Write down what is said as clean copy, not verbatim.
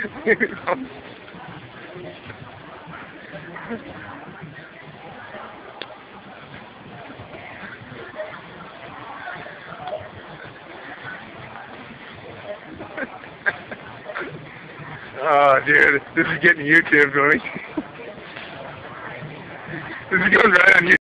Oh, dude, this is getting YouTube, going. This is going right on YouTube.